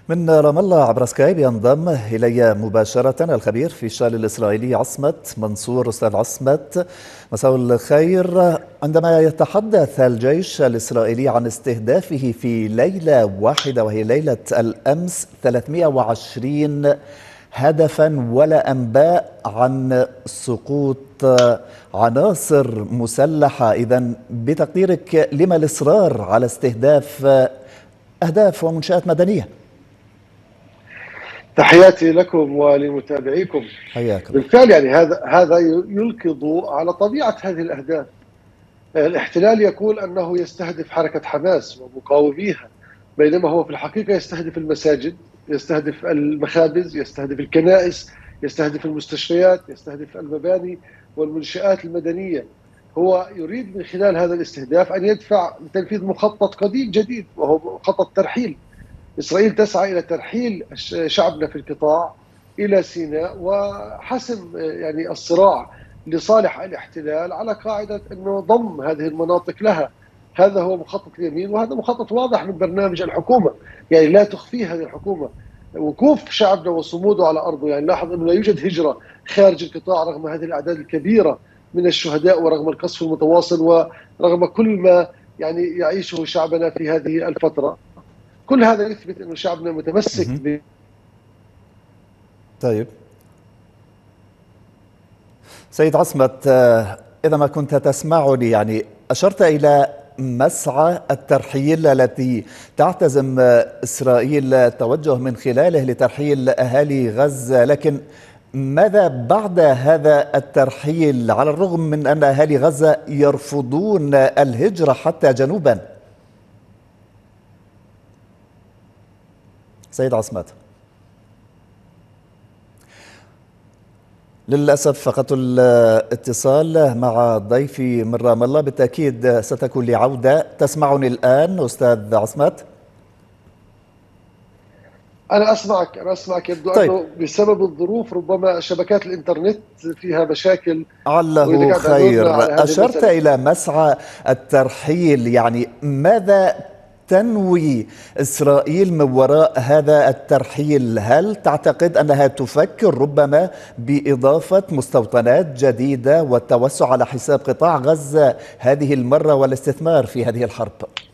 من رام الله عبر سكايب ينضم إلي مباشرة الخبير في الشأن الإسرائيلي عصمت منصور. أستاذ عصمت، مساء الخير. عندما يتحدث الجيش الإسرائيلي عن استهدافه في ليلة واحدة وهي ليلة الأمس 320 هدفا ولا أنباء عن سقوط عناصر مسلحة، إذن بتقديرك لما الإصرار على استهداف أهداف ومنشآت مدنية؟ تحياتي لكم ولمتابعيكم. حياكم. بالفعل يعني هذا يلقي ضوء على طبيعة هذه الأهداف. الاحتلال يقول أنه يستهدف حركة حماس ومقاوميها، بينما هو في الحقيقة يستهدف المساجد، يستهدف المخابز، يستهدف الكنائس، يستهدف المستشفيات، يستهدف المباني والمنشآت المدنية. هو يريد من خلال هذا الاستهداف أن يدفع لتنفيذ مخطط قديم جديد، وهو مخطط ترحيل. إسرائيل تسعى إلى ترحيل شعبنا في القطاع إلى سيناء وحسم يعني الصراع لصالح الاحتلال على قاعدة أنه ضم هذه المناطق لها. هذا هو مخطط اليمين، وهذا مخطط واضح من برنامج الحكومة، يعني لا تخفيه هذه الحكومة. وقوف شعبنا وصموده على أرضه، يعني لاحظ أنه لا يوجد هجرة خارج القطاع رغم هذه الأعداد الكبيرة من الشهداء ورغم القصف المتواصل ورغم كل ما يعني يعيشه شعبنا في هذه الفترة. كل هذا يثبت أن شعبنا متمسك طيب سيد عصمت، إذا ما كنت تسمعني، يعني أشرت إلى مسعى الترحيل التي تعتزم إسرائيل التوجه من خلاله لترحيل أهالي غزة، لكن ماذا بعد هذا الترحيل على الرغم من أن أهالي غزة يرفضون الهجرة حتى جنوبا؟ سيد عصمت، للأسف فقدت الاتصال مع ضيفي من رام الله، بالتأكيد ستكون لي عودة. تسمعني الآن أستاذ عصمت؟ أنا أسمعك. يبدو طيب، أنه بسبب الظروف ربما شبكات الإنترنت فيها مشاكل، عله وإذا اعتذرنا على خير. هذه أشرت المسألة. إلى مسعى الترحيل، يعني ماذا تنوي إسرائيل من وراء هذا الترحيل؟ هل تعتقد أنها تفكر ربما بإضافة مستوطنات جديدة والتوسع على حساب قطاع غزة هذه المرة والاستثمار في هذه الحرب؟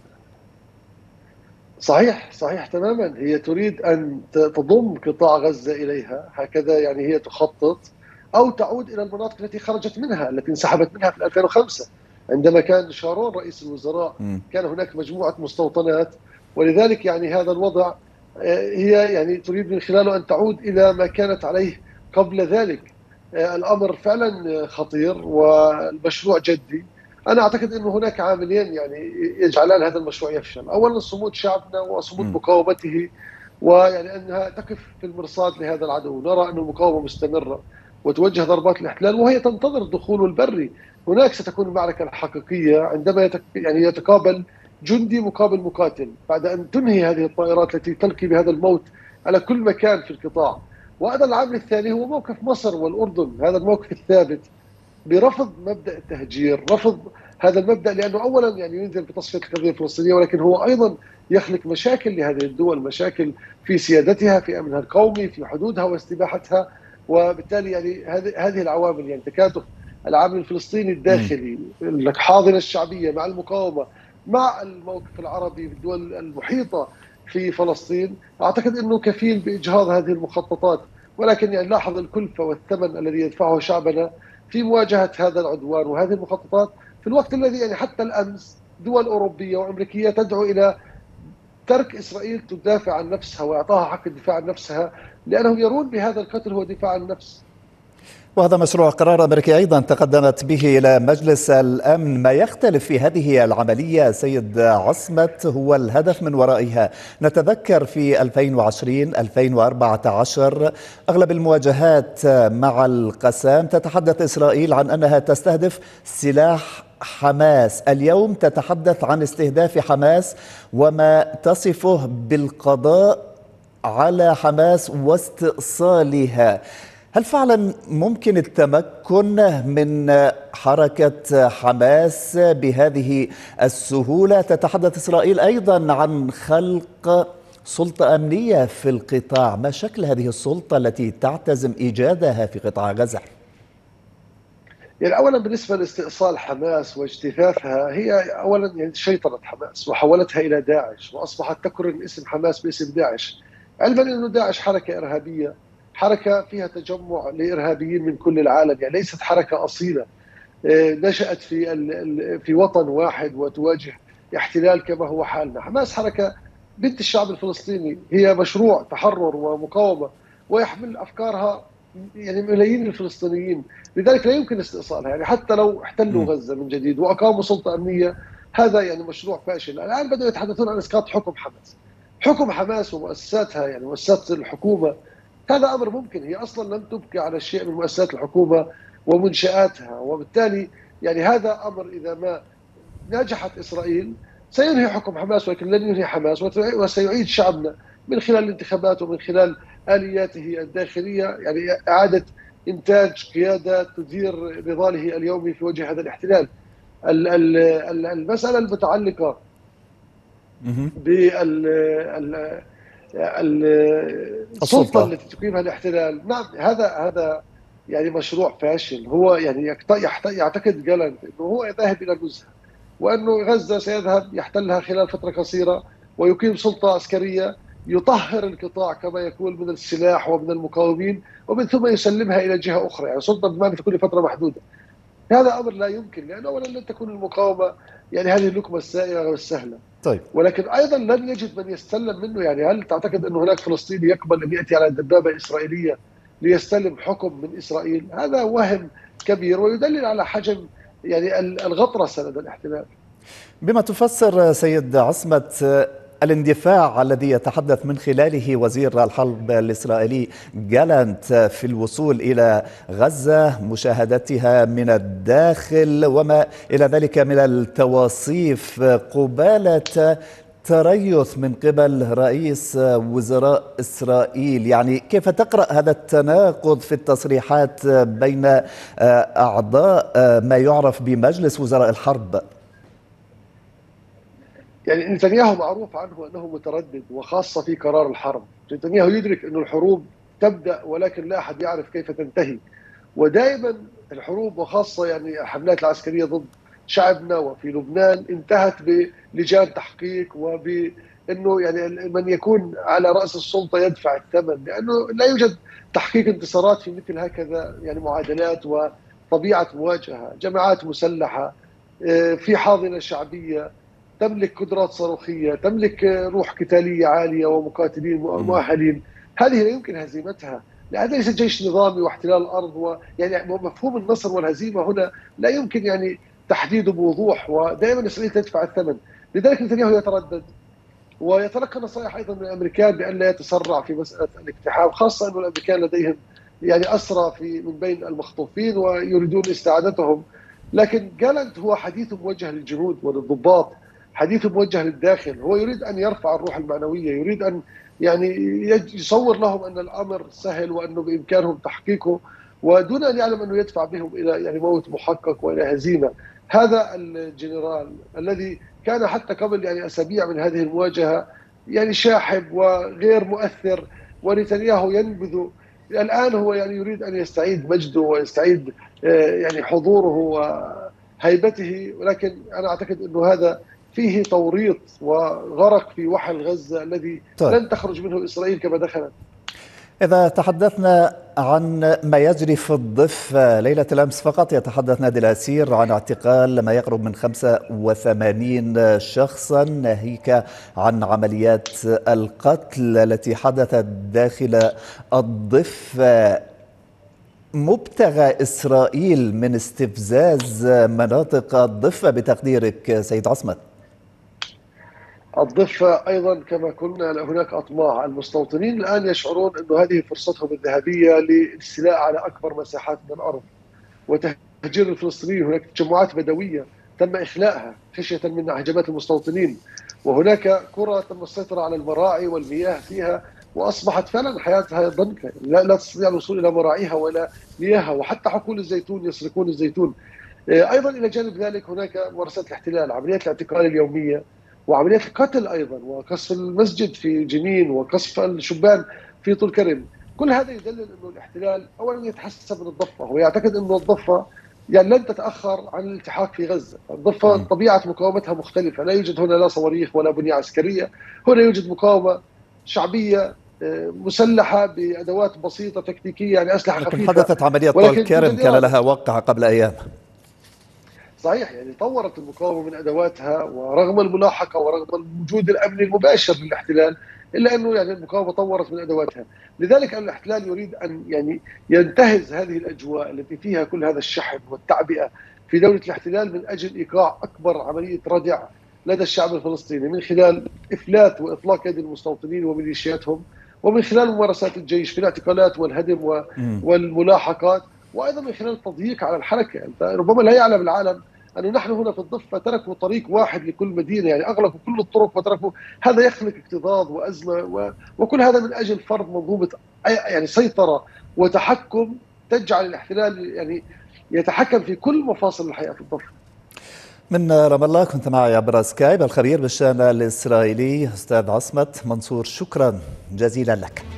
صحيح تماما. هي تريد أن تضم قطاع غزة إليها، هكذا يعني هي تخطط، أو تعود إلى المناطق التي خرجت منها، التي انسحبت منها في 2005 عندما كان شارون رئيس الوزراء. كان هناك مجموعة مستوطنات، ولذلك يعني هذا الوضع هي يعني تريد من خلاله أن تعود إلى ما كانت عليه قبل ذلك. الأمر فعلا خطير والمشروع جدي. أنا أعتقد أن هناك عاملين يعني يجعلان هذا المشروع يفشل. أولا صمود شعبنا وصمود مقاومته، ويعني أنها تقف في المرصاد لهذا العدو. نرى أن المقاومة مستمرة وتوجه ضربات الاحتلال وهي تنتظر دخوله البري. هناك ستكون المعركة الحقيقية عندما يعني يتقابل جندي مقابل مقاتل، بعد أن تنهي هذه الطائرات التي تلقي بهذا الموت على كل مكان في القطاع. وهذا العامل الثاني هو موقف مصر والأردن، هذا الموقف الثابت برفض مبدأ التهجير، رفض هذا المبدأ، لأنه أولا يعني ينزل بتصفية القضية الفلسطينية، ولكن هو أيضا يخلق مشاكل لهذه الدول، مشاكل في سيادتها، في أمنها القومي، في حدودها واستباحتها. وبالتالي يعني هذه العوامل، يعني تكاتف العامل الفلسطيني الداخلي، الحاضنة الشعبية مع المقاومة مع الموقف العربي في الدول المحيطة في فلسطين، أعتقد أنه كفيل بإجهاض هذه المخططات. ولكن يعني لاحظ الكلفة والثمن الذي يدفعه شعبنا في مواجهة هذا العدوان وهذه المخططات، في الوقت الذي يعني حتى الأمس دول أوروبية وأمريكية تدعو إلى ترك إسرائيل تدافع عن نفسها وإعطاها حق الدفاع عن نفسها، لأنهم يرون بهذا القتل هو دفاع عن النفس. وهذا مشروع قرار أمريكي أيضا تقدمت به إلى مجلس الأمن. ما يختلف في هذه العملية سيد عصمت هو الهدف من ورائها. نتذكر في 2020-2014 أغلب المواجهات مع القسام تتحدث إسرائيل عن أنها تستهدف سلاح حماس. اليوم تتحدث عن استهداف حماس وما تصفه بالقضاء على حماس واستئصالها. هل فعلا ممكن التمكن من حركة حماس بهذه السهولة؟ تتحدث إسرائيل أيضا عن خلق سلطة أمنية في القطاع. ما شكل هذه السلطة التي تعتزم إيجادها في قطاع غزة؟ يعني اولا بالنسبه لاستئصال حماس واجتثاثها، هي اولا يعني شيطنت حماس وحولتها الى داعش، واصبحت تقرن اسم حماس باسم داعش، علما انه داعش حركه ارهابيه، حركه فيها تجمع لارهابيين من كل العالم، يعني ليست حركه اصيله نشأت في وطن واحد وتواجه احتلال كما هو حالنا. حماس حركة بنت الشعب الفلسطيني، هي مشروع تحرر ومقاومة، ويحمل أفكارها يعني ملايين الفلسطينيين، لذلك لا يمكن استئصالها. يعني حتى لو احتلوا غزة من جديد وأقاموا سلطة أمنية، هذا يعني مشروع فاشل. الآن بدأوا يتحدثون عن إسقاط حكم حماس. حكم حماس ومؤسساتها، يعني مؤسسات الحكومة، هذا أمر ممكن. هي أصلا لم تبقي على شيء من مؤسسات الحكومة ومنشآتها، وبالتالي يعني هذا أمر إذا ما نجحت إسرائيل سينهي حكم حماس، ولكن لن ينهي حماس، وسيعيد شعبنا من خلال الانتخابات ومن خلال آلياته الداخلية، يعني إعادة إنتاج قيادة تدير نضاله اليومي في وجه هذا الاحتلال. المسألة المتعلقة بالسلطة السلطة. التي تقيمها الاحتلال، نعم هذا يعني مشروع فاشل. هو يعني يعتقد جالنت انه هو يذهب الى النزهه، وانه غزه سيذهب يحتلها خلال فتره قصيره ويقيم سلطه عسكريه، يطهر القطاع كما يقول من السلاح ومن المقاومين، ومن ثم يسلمها الى جهه اخرى، يعني سلطه بمعنى تكون لفتره محدوده. هذا امر لا يمكن، لانه اولا لن تكون المقاومه يعني هذه اللقمه السائغه والسهله، طيب. ولكن ايضا لن يجد من يستلم منه. يعني هل تعتقد ان هناك فلسطيني يقبل ان ياتي على دبابه اسرائيليه ليستلم حكم من اسرائيل؟ هذا وهم كبير ويدلل على حجم يعني الغطرسه لدى الاحتلال. بما تفسر سيد عصمت الاندفاع الذي يتحدث من خلاله وزير الحرب الإسرائيلي جالانت في الوصول إلى غزة، مشاهدتها من الداخل وما إلى ذلك من التواصيف، قبالة تريث من قبل رئيس وزراء إسرائيل، يعني كيف تقرأ هذا التناقض في التصريحات بين أعضاء ما يعرف بمجلس وزراء الحرب؟ يعني نتنياهو معروف عنه أنه متردد، وخاصة في قرار الحرب. نتنياهو يدرك أن الحروب تبدأ ولكن لا أحد يعرف كيف تنتهي، ودائما الحروب وخاصة يعني الحملات العسكرية ضد شعبنا وفي لبنان انتهت بلجان تحقيق، وبأنه يعني من يكون على رأس السلطة يدفع الثمن، لأنه لا يوجد تحقيق انتصارات في مثل هكذا يعني معادلات وطبيعة مواجهة. جماعات مسلحة في حاضنة شعبية، تملك قدرات صاروخية، تملك روح قتالية عالية ومقاتلين مؤهلين، هذه لا يمكن هزيمتها، لأن ليس جيش نظامي واحتلال الأرض. ويعني مفهوم النصر والهزيمة هنا لا يمكن يعني تحديده بوضوح، ودائما إسرائيل تدفع الثمن. لذلك نتنياهو يتردد ويتلقى نصائح أيضا من الأمريكان بأن لا يتسرع في مسألة الاقتحام، خاصة أن الأمريكان لديهم يعني أسرى من بين المخطوفين ويريدون استعادتهم. لكن جالنت هو حديث موجه للجنود وللضباط، حديث موجه للداخل. هو يريد أن يرفع الروح المعنوية، يريد أن يعني يصور لهم أن الأمر سهل وأنه بإمكانهم تحقيقه، ودون أن يعلم أنه يدفع بهم إلى يعني موت محقق وإلى هزيمة. هذا الجنرال الذي كان حتى قبل يعني أسابيع من هذه المواجهة يعني شاحب وغير مؤثر، ونتنياهو ينبذ، الآن هو يعني يريد أن يستعيد مجده ويستعيد يعني حضوره وهيبته. ولكن أنا أعتقد أنه هذا فيه توريط وغرق في وحل غزة الذي طيب. لن تخرج منه إسرائيل كما دخلت. إذا تحدثنا عن ما يجري في الضفة، ليلة الأمس فقط يتحدث نادي الأسير عن اعتقال ما يقرب من 85 شخصا، ناهيك عن عمليات القتل التي حدثت داخل الضفة. مبتغى إسرائيل من استفزاز مناطق الضفة بتقديرك سيد عصمت؟ الضفة أيضا كما قلنا هناك أطماع. المستوطنين الآن يشعرون أن هذه فرصتهم الذهبية للاستيلاء على أكبر مساحات من الأرض وتهجير الفلسطينيين. هناك تجمعات بدوية تم إخلاءها خشية من هجمات المستوطنين، وهناك قرى تم السيطرة على المراعي والمياه فيها، وأصبحت فعلا حياتها ضنكا، لا تستطيع الوصول إلى مراعيها ولا مياهها، وحتى حقول الزيتون يسرقون الزيتون. أيضا إلى جانب ذلك هناك ممارسات الاحتلال، عمليات الاعتقال اليومية، وعمليات القتل أيضا، وقصف المسجد في جنين، وقصف الشبان في طول كرم. كل هذا يدلل أنه الاحتلال أولا يتحسب من الضفة، هو يعتقد أنه الضفة يعني لن تتأخر عن الالتحاق في غزة. الضفة طبيعة مقاومتها مختلفة، لا يوجد هنا لا صواريخ ولا بنية عسكرية، هنا يوجد مقاومة شعبية مسلحة بأدوات بسيطة تكتيكية، يعني أسلحة لكن خفيفة، حدثت عملية طول ولكن كرم توجد كان إرادة. لها وقع قبل أيام. صحيح، يعني طورت المقاومة من أدواتها، ورغم الملاحقة ورغم الوجود الأمني المباشر للاحتلال، إلا أنه يعني المقاومة طورت من أدواتها. لذلك الاحتلال يريد أن يعني ينتهز هذه الأجواء التي فيها كل هذا الشحن والتعبئة في دولة الاحتلال من أجل إيقاع أكبر عملية ردع لدى الشعب الفلسطيني، من خلال إفلات وإطلاق يد المستوطنين وميليشياتهم، ومن خلال ممارسات الجيش في الاعتقالات والهدم والملاحقات، وأيضا من خلال التضييق على الحركة. أنت ربما لا يعلم العالم أنه نحن هنا في الضفة تركوا طريق واحد لكل مدينة، يعني أغلقوا كل الطرق وتركوا. هذا يخلق اكتظاظ وأزمة، وكل هذا من أجل فرض منظومة يعني سيطرة وتحكم تجعل الاحتلال يعني يتحكم في كل مفاصل الحياة في الضفة. من رام الله كنت معي عبر سكايب الخبير بالشأن الإسرائيلي أستاذ عصمت منصور، شكرا جزيلا لك.